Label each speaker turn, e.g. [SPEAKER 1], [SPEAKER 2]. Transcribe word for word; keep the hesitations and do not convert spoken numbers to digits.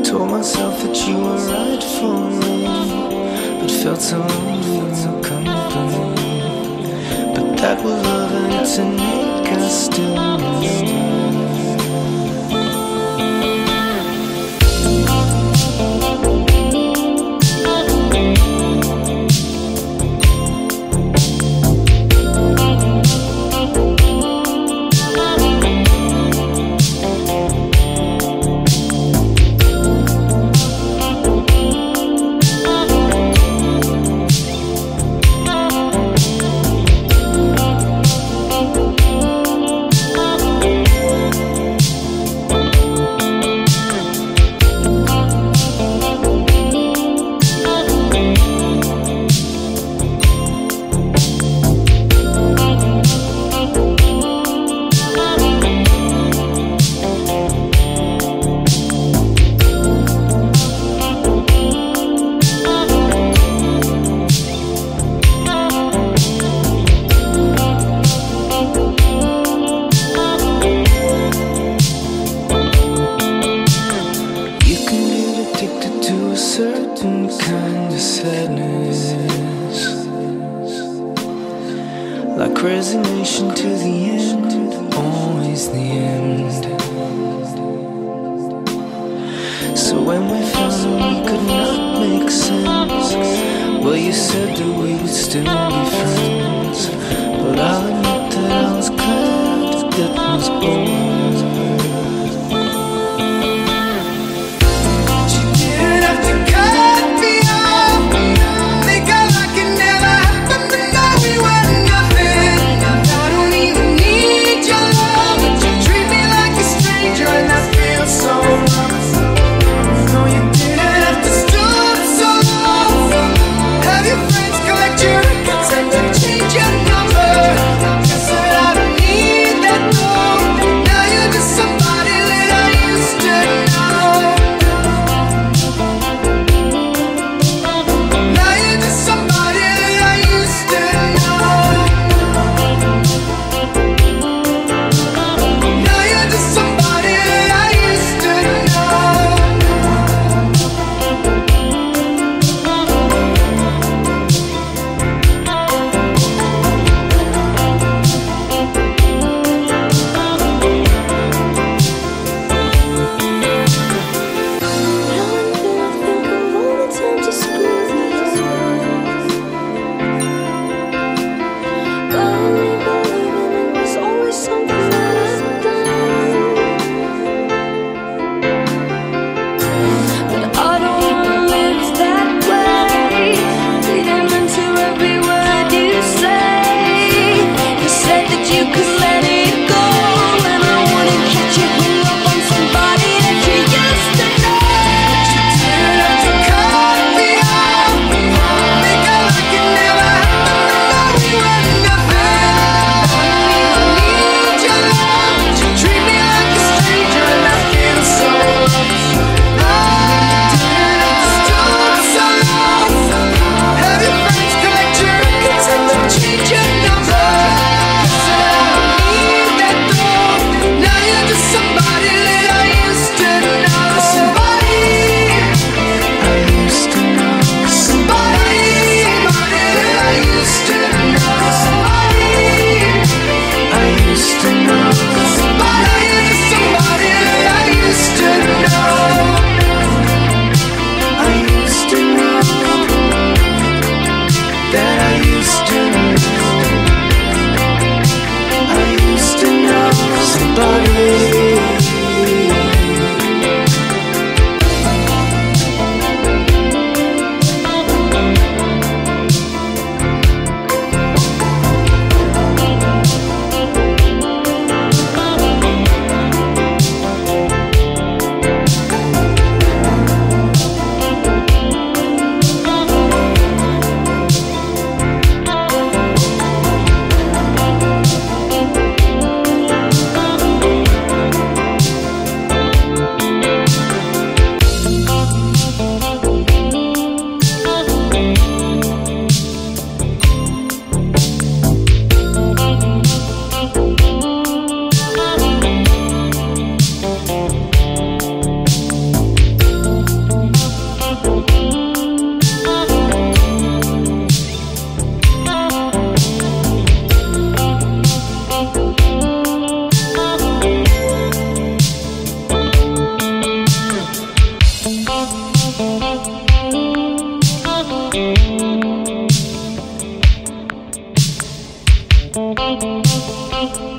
[SPEAKER 1] Told myself that you were right for me, but felt so lonely in your company. But that was love and to make us still certain kind of sadness, like resignation to the end, always the end. So when we found we could not make sense, well, you said that we would still be friends. But I'll admit that I was glad that was over.
[SPEAKER 2] Change your number. Guess that I don't need that though.
[SPEAKER 1] Thank you.